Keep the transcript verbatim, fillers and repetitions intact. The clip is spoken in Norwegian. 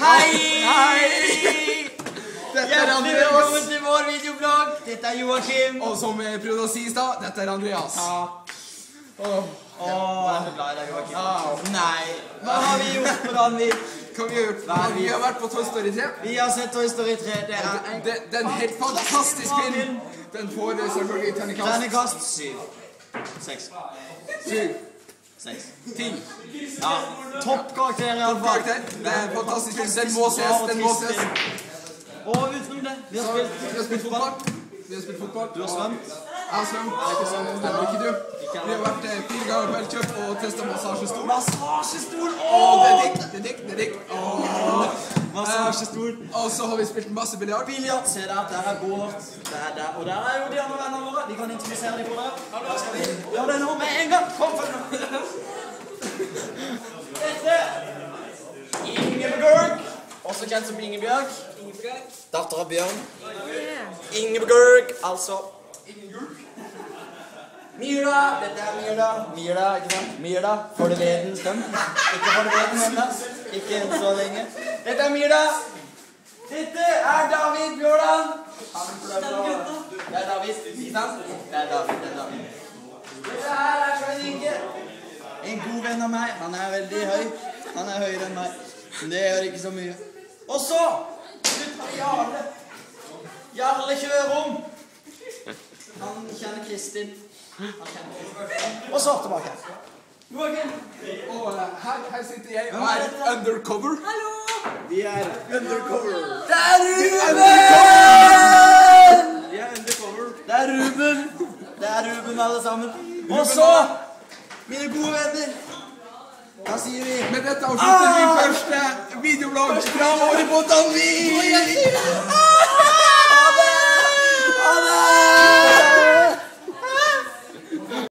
Hei! Hei! Hjertelig velkommen til vår videoblogg. Dette er Joachim. Og som jeg prøvde å si i stad, dette er Andreas. Ja. Åh, jeg er så glad i deg, Joachim. Nei, hva har vi gjort på dagen, vi? Hva vi har gjort? Vi har vært på Toy Story tre. Vi har sett Toy Story tre. Det er en... Det, det er en helt fantastisk film. Den får selvfølgelig terningkast. Terningkast syv. Seks. Syv. Seks. Ti. Ja, toppkarakter i alle fall. Det er en fantastisk film. Den må ses, den må ses. Og utenom det, vi har spilt, vi har spilt fotball. Vi har spilt fotball. Du har svømt. Jeg har svømt. Det er ikke sånn. Det er ikke du. Vi har vært eh, fire ganger på Elkjøp og testet massasjestol. Massasjestol! Åh, det er digg, det er digg, det er digg. Åh. Massasjestol. Og så har vi spilt masse biljard. Biljard, se der, der er Bård. Der, der. Og der er jo de andre vennene våre. Vi kan introdusere dem for dere. Da skal vi gjøre det nå med en gang. Kom, følg nå. Dette Ingebjørg. Også kjent som Ingebjørg. Datter av Bjørn. Ingebjørg, altså. Myra, dette er Myra. Myra, ikke sant? Myra, for det veden støm. Ikke for det veden enda. Ikke så lenge. Dette er Myra. Dette er David Bjørland. Det er David. Ikke sant? Det er David, det er David. Dette her er Svein Inge. En god venn av meg. Han er veldig høy. Han er høyere enn meg. Men det gjør ikke så mye. Og så slutter vi Jarle. Jarle Kjørom. Han kjenner Kristin. Han kjenner Kristin. Og så tilbake. Joachim. Og uh, her, her sitter jeg og er undercover. Hallo! Vi er undercover. Det er Ruben! Vi er undercover. Det er Ruben. Det er Ruben alle sammen. Og så, mine gode venner, hva sier vi? Med dette avslutter vi første videoblogg fra året på Danvik!